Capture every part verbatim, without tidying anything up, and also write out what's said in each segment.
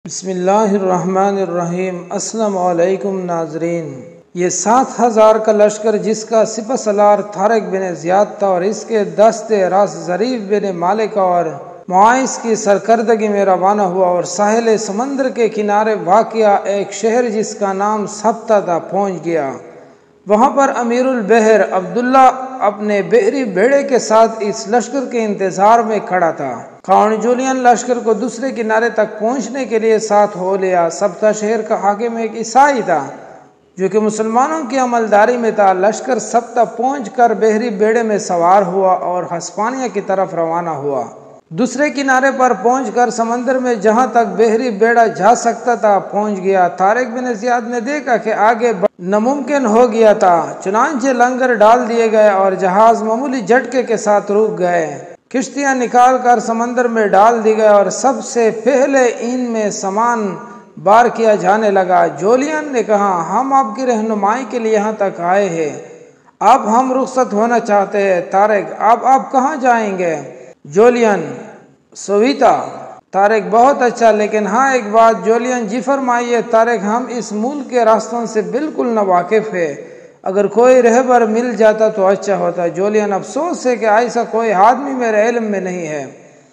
بسم اللہ الرحمن الرحیم۔ السلام علیکم ناظرین۔ یہ سات ہزار کا لشکر جس کا سپہ سالار طارق بن زیاد تھا اور اس کے دست راس ظریف بن مالک اور معاذ کی سرکردگی میں روانہ ہوا اور ساحل سمندر کے کنارے واقع ایک شہر جس کا نام سبتہ تھا پہنچ گیا۔ وہاں پر امیر البحر عبداللہ اپنے بحری بیڑے کے ساتھ اس لشکر کے انتظار میں کھڑا تھا۔ خان جولین لشکر کو دوسرے کنارے تک پہنچنے کے لیے ساتھ ہو لیا۔ سبتہ شہر کا حاکم ایک عیسائی تھا جو کہ مسلمانوں کی عملداری میں تھا۔ لشکر سبتہ پہنچ کر بحری بیڑے میں سوار ہوا اور ہسپانیہ کی طرف روانہ ہوا۔ دوسرے کنارے پر پہنچ کر سمندر میں جہاں تک بحری بیڑا جا سکتا تھا پہنچ گیا۔ طارق بن زیاد نے دیکھا کہ آگے ناممکن ہو گیا تھا، چنانچہ لنگر ڈال دیے گئے اور جہاز معمولی جھٹکے کے ساتھ رک گئے۔ کشتیاں نکال کر سمندر میں ڈال دی گئے اور سب سے پہلے ان میں سامان بار کیا جانے لگا۔ جولین نے کہا، ہم آپ کی رہنمائی کے لیے یہاں تک آئے ہیں، اب ہم رخصت ہونا چاہتے ہیں۔ طارق، اب آپ کہاں جائیں گے؟ جولین، سویتا۔ طارق، بہت اچھا، لیکن ہاں ایک بات۔ جولین، جی فرمائیے۔ طارق، ہم اس ملک کے راستوں سے بالکل ناواقف ہیں، اگر کوئی رہبر مل جاتا تو اچھا ہوتا۔ جولین، افسوس ہے کہ ایسا کوئی آدمی میرے علم میں نہیں ہے۔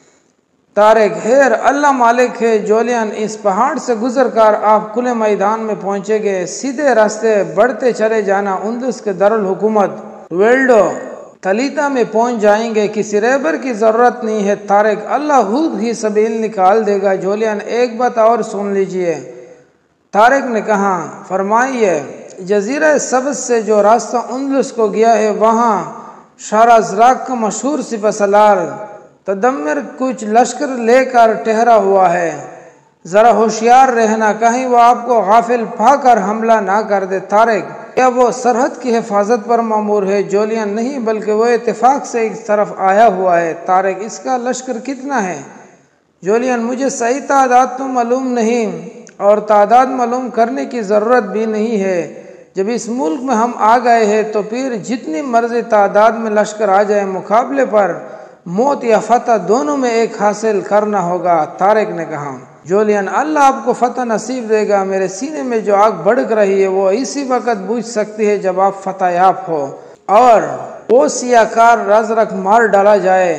طارق، خیر، اللہ مالک ہے۔ جولین، اس پہاڑ سے گزر کر آپ کھلے میدان میں پہنچیں گے، سیدھے راستے بڑھتے چلے جانا، اندلس کے دارالحکومت ویلڈو تلیتا میں پہنچ جائیں گے، کسی رہبر کی ضرورت نہیں ہے۔ طارق، اللہ خود ہی سبیل نکال دے گا۔ جولین، ایک بات اور سن لیجئے۔ طارق نے کہا، فرمائیے۔ جزیرہ سبز سے جو راستہ اندلس کو گیا ہے، وہاں شارزراق کا مشہور سپہ سالار تدمر کچھ لشکر لے کر ٹھہرا ہوا ہے، ذرا ہوشیار رہنا، کہیں وہ آپ کو غافل پا کر حملہ نہ کر دے۔ طارق، کیا وہ سرحد کی حفاظت پر مامور ہے؟ جولین، نہیں، بلکہ وہ اتفاق سے اس طرف آیا ہوا ہے۔ طارق، اس کا لشکر کتنا ہے؟ جولین، مجھے صحیح تعداد تو معلوم نہیں اور تعداد معلوم کرنے کی ضرورت بھی نہیں ہے۔ جب اس ملک میں ہم آ گئے ہیں تو پھر جتنی مرضی تعداد میں لشکر آ جائے، مقابلے پر موت یا فتح دونوں میں ایک حاصل کرنا ہوگا۔ طارق نے کہا، جولین، اللہ آپ کو فتح نصیب دے گا۔ میرے سینے میں جو آگ بھڑک رہی ہے وہ اسی وقت بجھ سکتی ہے جب آپ فتح یاب ہو اور وہ سیاہ کار رزرک مار ڈالا جائے۔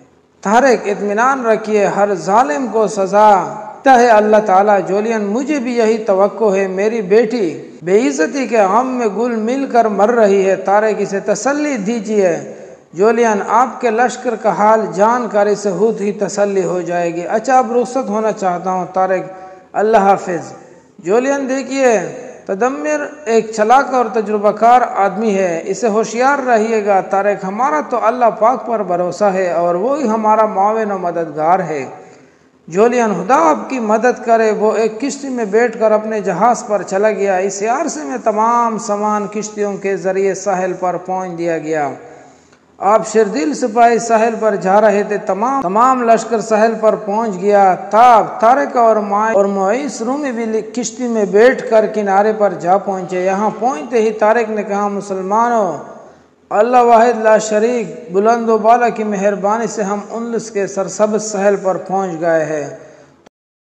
طارق، اطمینان رکھیے، ہر ظالم کو سزا دیتا ہے اللہ تعالیٰ۔ جولین، مجھے بھی یہی توقع ہے، میری بیٹی بے عزتی کے غم میں گل مل کر مر رہی ہے۔ طارق، اسے تسلی دیجیے۔ جولین، آپ کے لشکر کا حال جان کر اسے خود ہی تسلی ہو جائے گی۔ اچھا، اب رخصت ہونا چاہتا ہوں۔ طارق، اللہ حافظ۔ جولین، دیکھیے، تدمر ایک چلاک اور تجربہ کار آدمی ہے، اسے ہوشیار رہیے گا۔ طارق، ہمارا تو اللہ پاک پر بھروسہ ہے اور وہی ہمارا معاون و مددگار ہے۔ جولین، خدا آپ کی مدد کرے۔ وہ ایک کشتی میں بیٹھ کر اپنے جہاز پر چلا گیا۔ اس عرصے میں تمام سامان کشتیوں کے ذریعے ساحل پر پہنچ دیا گیا۔ آپ شردل سپاہی ساحل پر جا رہے تھے، تمام تمام لشکر ساحل پر پہنچ گیا۔ تاب، طارق اور معاذ اور معیس رومی بھی کشتی میں بیٹھ کر کنارے پر جا پہنچے۔ یہاں پہنچتے ہی طارق نے کہا، مسلمانوں، اللہ واحد لا شریک بلند و بالا کی مہربانی سے ہم اندلس کے سرسبز ساحل پر پہنچ گئے ہیں۔